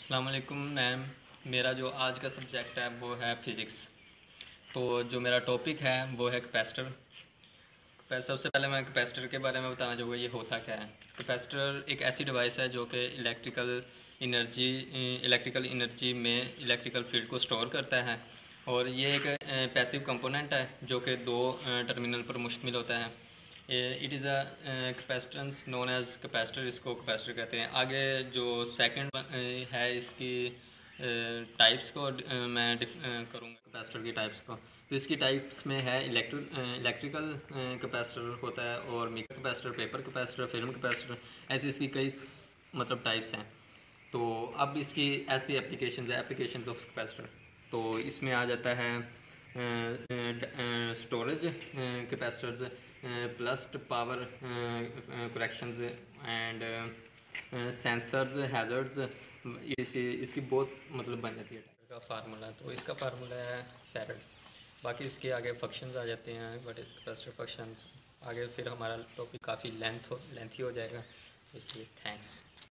अस्सलाम वालेकुम मैम। मेरा जो आज का सब्जेक्ट है वो है फ़िज़िक्स। तो जो मेरा टॉपिक है वो है कैपेसिटर। सबसे पहले मैं कैपेसिटर के बारे में बताना चाहूँगा, ये होता क्या है। कैपेसिटर एक ऐसी डिवाइस है जो कि इलेक्ट्रिकल एनर्जी में इलेक्ट्रिकल फील्ड को स्टोर करता है। और ये एक पैसिव कंपोनेंट है जो कि दो टर्मिनल पर मुश्तमिल होता है। It is a capacitance known as capacitor, इसको कैपेसिटर कहते हैं। आगे जो सेकंड है इसकी टाइप्स को मैं करूँगा कैपेसिटर की टाइप्स को। तो इसकी टाइप्स में है इलेक्ट्रिकल कैपेसिटर होता है, और mixer capacitor, paper capacitor, film capacitor, ऐसी इसकी कई मतलब टाइप्स हैं। तो अब इसकी ऐसी एप्लीकेशंस ऑफ कैपेसिटर। तो इसमें आ जाता है storage capacitors, plus power corrections and sensors, hazards. इसकी बहुत मतलब बन जाती है का फार्मूला। तो इसका फार्मूला है फेरेड। बाकी इसके आगे फंक्शंस आ जाते हैं, व्हाट इज कैपेसिटर फंक्शंस। आगे फिर हमारा टॉपिक काफ़ी लेंथी हो जाएगा, इसलिए थैंक्स।